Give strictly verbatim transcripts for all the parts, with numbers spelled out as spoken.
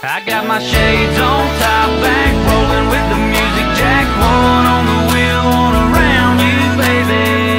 I got my shades on, top back, rolling with the music jack. One on the wheel, one around you, baby.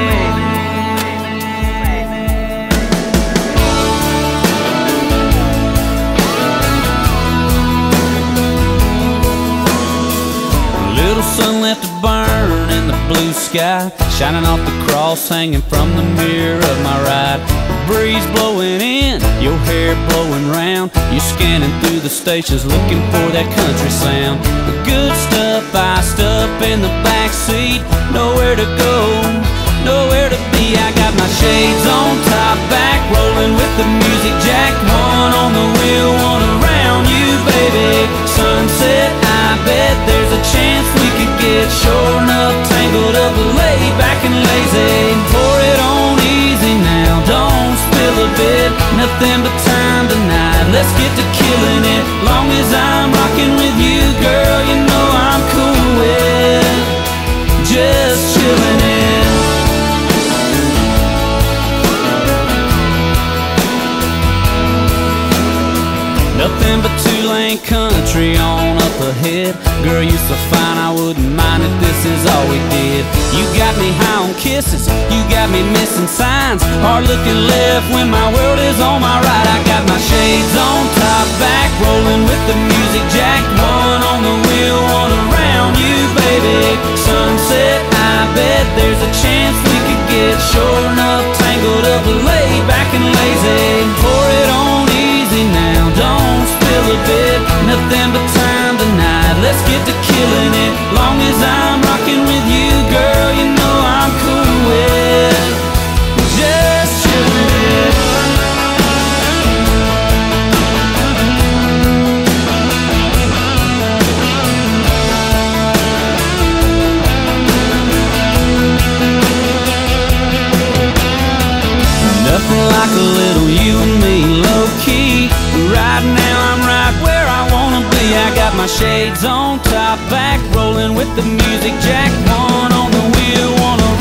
Little sun left to burn in the blue sky, shining off the cross hanging from the mirror of my ride. Breeze blowing in, your hair blowing round. You're scanning through the stations looking for that country sound. The good stuff iced up in the back seat. Nowhere to go, nowhere to be. I got my shades on, top back, rolling with the music jack. One on the wheel, one around you, baby. Sunset, I bet there's a chance we could get sure enough tangled up, laid back and lazy. Pour it on easy now, don't spill a bit. Nothing but time tonight, let's get to killing it. Long as I'm rocking with you, girl, you know I'm cool with just chilling it. Nothing but two-lane country on up ahead. Girl, you so fine I wouldn't mind if this is all we did. You got me high on kisses, you got me missing signs. Hard looking left when my world is on my right. I got my shades on, top back, rolling with the music jack. One on the wheel, one around you, baby. Sunset, I bet there's a chance we could get sure enough tangled up, laid back and lazy. Pour it on easy now, don't spill a bit. Nothing but time tonight, let's get to killing it. Long as I'm rocking with you, girl, you know I'm cool with just chilling it. Nothing like a little you and me, low-key. Right now I'm right where I wanna be. I got my shades on, top back, rolling with the music jack. One on the wheel, one on